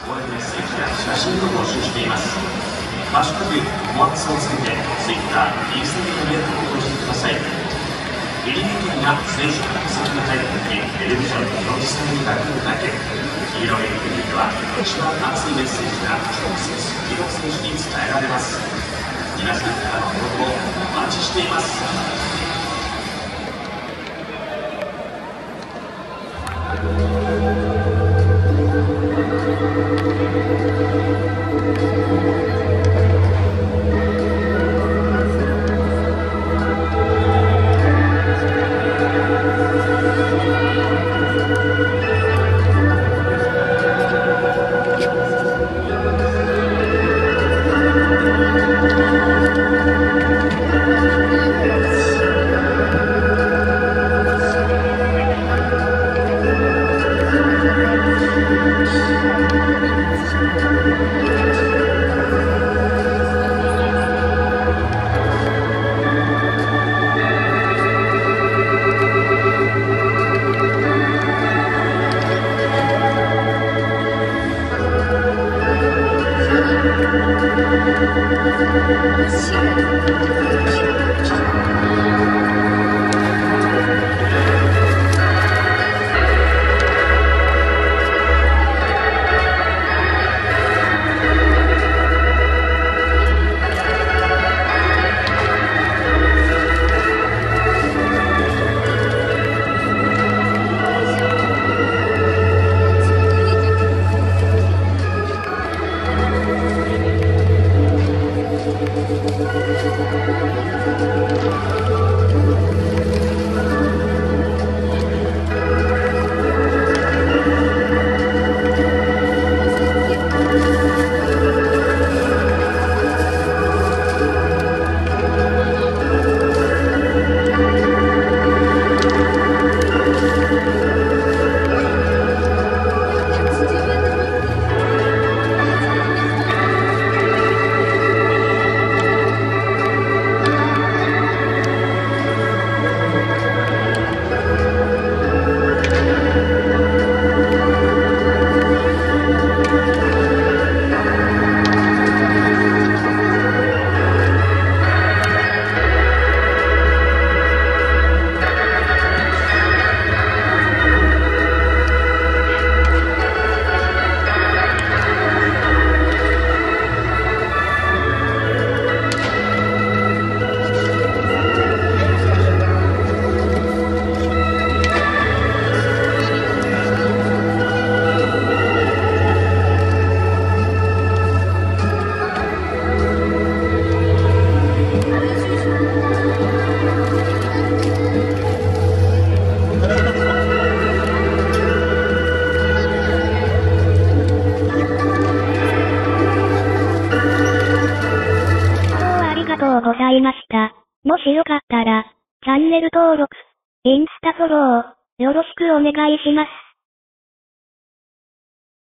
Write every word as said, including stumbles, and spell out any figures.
応援メッセージや写真を募集しています。ハッシュタグモアツをつけて Twitter、インスタグラムへ投稿してください。ビリビリが選手から先に入った時、テレビジョンに表示されるだけでなく、黄色いビリビリでは一番熱いメッセージが直接黄色選手に伝えられます。皆さんからの応募をお待ちしています。 ございました。もしよかったら、チャンネル登録、インスタフォロー、よろしくお願いします。